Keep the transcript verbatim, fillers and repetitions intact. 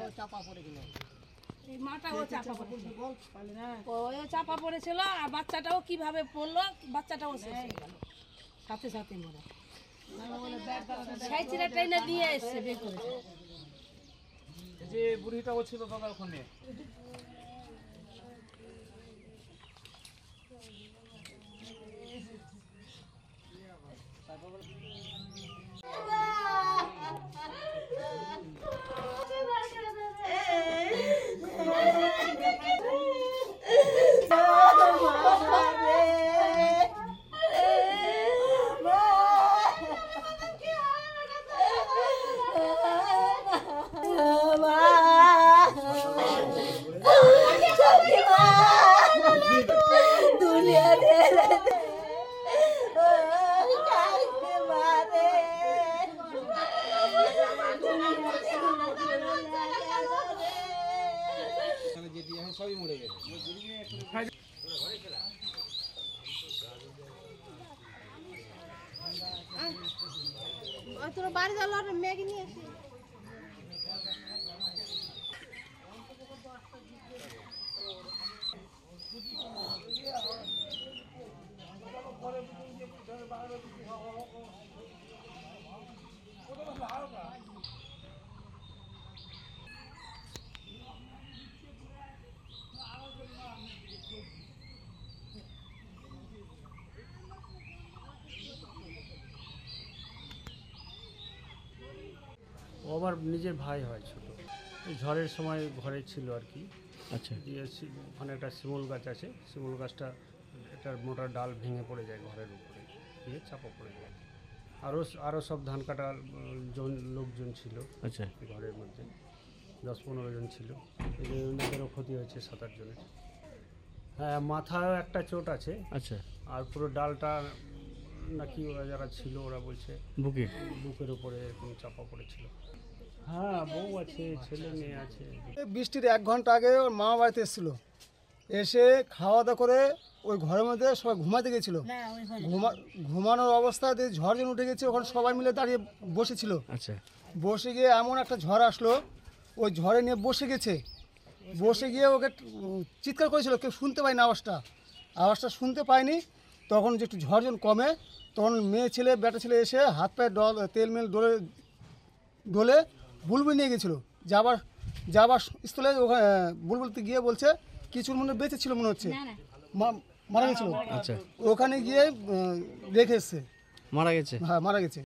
এই মাটাও চাপা পড়েছিল, ও চাপা পড়েছিল আর বাচ্চাটাও কিভাবে পড়লো, বাচ্চাটাও শেষ হয়ে গেল সাথে সাথে মরে। সাইচিরা ট্রেনে নিয়ে এসছে বের করেছে। যে বুড়িটাও ছিল দাদা ওখানে। সবই মরে গেছে। তোর বাড়ি যাওয়ার ম্যাগি নিয়ে আসি। ও আমার নিজের ভাই হয় ছোটো, এই ঝড়ের সময় ঘরে ছিল আর কি। আচ্ছা, দিয়ে সি- ওখানে একটা শিমুল গাছ আছে, শিমুল গাছটা এটার মোটা ডাল ভেঙে পড়ে যায় ঘরের উপরে, দিয়ে চাপা পড়ে যায়। আরও আরও সব ধান কাটার উম, জন লোকজন ছিল আচ্ছা, ঘরের মধ্যে, দশ পনেরো জন ছিল। এই যে ওনাদেরও ক্ষতি হয়েছে সাত আট জনের। হ্যাঁ, মাথায় একটা চোট আছে, আচ্ছা, আর পুরো ডালটা নাকি ওরা যারা ছিল ওরা বলছে বুকে বুকের উপরে এরকম চাপা পড়েছিল। হ্যাঁ, বউ আছে, ছেলে মেয়ে আছে। বৃষ্টির এক ঘন্টা আগে ওর মামা বাড়িতে এসেছিলো, এসে খাওয়া দাওয়া করে ওই ঘরের মধ্যে সবাই ঘুমাতে গেছিলো। ঘুমা ঘুমানোর অবস্থায় দিয়ে ঝড় যেন উঠে গেছে, ওখানে সবাই মিলে দাঁড়িয়ে বসেছিল। আচ্ছা, বসে গিয়ে এমন একটা ঝড় আসলো, ওই ঝড়ে নিয়ে বসে গেছে। বসে গিয়ে ওকে উম, চিৎকার করেছিল, কেউ শুনতে পায়নি আওয়াজটা আওয়াজটা শুনতে পায়নি। তখন যে একটু ঝড় যখন কমে, তখন মেয়ে ছেলে বেটা ছেলে এসে হাত পায়ে ডল তেল মেল ডলে ডলে বুলবুল নিয়ে গেছিলো। যাবার যাবার স্থলে ওখানে বুলবুলতে গিয়ে বলছে কিছুর মনে বেঁচে ছিল মনে হচ্ছে, মা- মারা গেছিলো। আচ্ছা, ওখানে গিয়ে আহ, রেখে এসছে। মারা গেছে। হ্যাঁ, মারা গেছে।